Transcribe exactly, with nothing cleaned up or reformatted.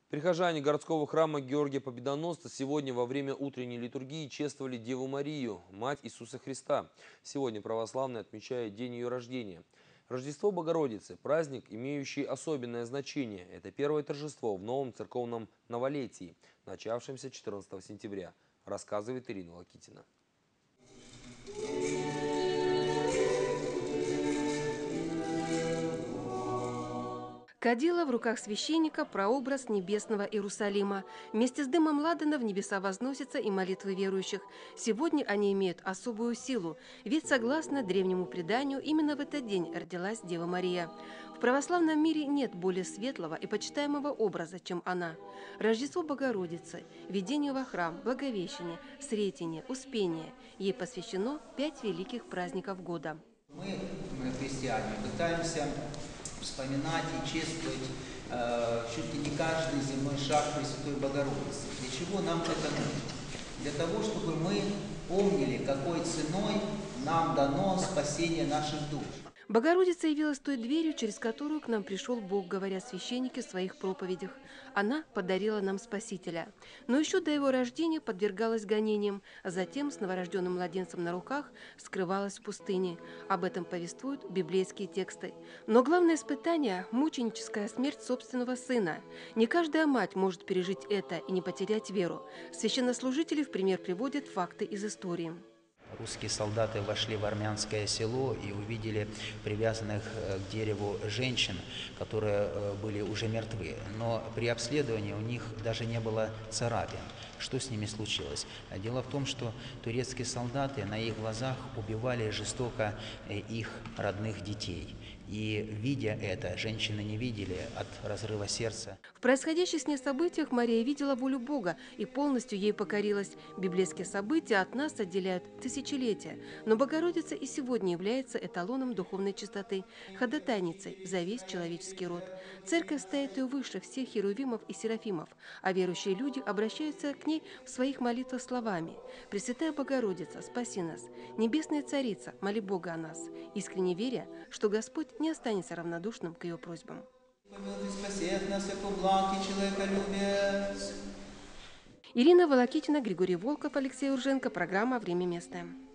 Прихожане городского храма Георгия Победоносца сегодня во время утренней литургии чествовали Деву Марию, мать Иисуса Христа. Сегодня православные отмечают день ее рождения. Рождество Богородицы – праздник, имеющий особенное значение. Это первое торжество в новом церковном новолетии, начавшемся четырнадцатого сентября, рассказывает Ирина Лакитина. Кадила в руках священника – прообраз небесного Иерусалима. Вместе с дымом ладана в небеса возносятся и молитвы верующих. Сегодня они имеют особую силу, ведь, согласно древнему преданию, именно в этот день родилась Дева Мария. В православном мире нет более светлого и почитаемого образа, чем она. Рождество Богородицы, введение во храм, Благовещение, Сретение, Успение. Ей посвящено пять великих праздников года. Мы, мы христиане, пытаемся вспоминать и чествовать э, чуть ли не каждый земной шаг Пресвятой Богородицы. Для чего нам это нужно? Для того, чтобы мы помнили, какой ценой нам дано спасение наших душ. Богородица явилась той дверью, через которую к нам пришел Бог, говорят священники в своих проповедях. Она подарила нам Спасителя. Но еще до его рождения подвергалась гонениям, а затем с новорожденным младенцем на руках скрывалась в пустыне. Об этом повествуют библейские тексты. Но главное испытание – мученическая смерть собственного сына. Не каждая мать может пережить это и не потерять веру. Священнослужители в пример приводят факты из истории. Русские солдаты вошли в армянское село и увидели привязанных к дереву женщин, которые были уже мертвы. Но при обследовании у них даже не было царапин. Что с ними случилось? Дело в том, что турецкие солдаты на их глазах убивали жестоко их родных детей. И, видя это, женщины не видели от разрыва сердца. В происходящих с ней событиях Мария видела волю Бога и полностью ей покорилась. Библейские события от нас отделяют тысячелетия. Но Богородица и сегодня является эталоном духовной чистоты, ходатайницей за весь человеческий род. Церковь стоит ее выше всех херувимов и серафимов, а верующие люди обращаются к ней в своих молитвах словами: «Пресвятая Богородица, спаси нас! Небесная Царица, моли Бога о нас!» Искренне веря, что Господь не останется равнодушным к ее просьбам. Ирина Волокитина, Григорий Волков, Алексей Урженко. Программа «Время, место».